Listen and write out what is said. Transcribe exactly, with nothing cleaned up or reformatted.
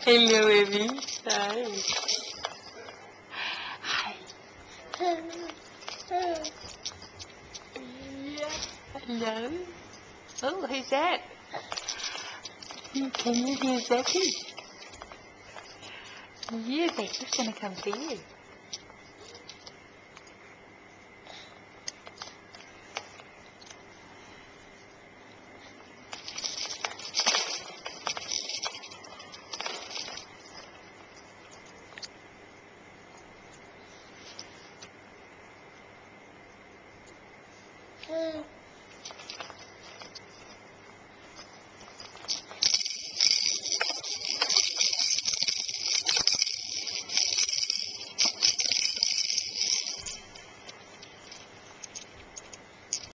Hello, baby. Hi. Hi. Yeah. Hello. Oh, who's that? Can you hear Zappy? Yeah, Zappy's gonna come see you.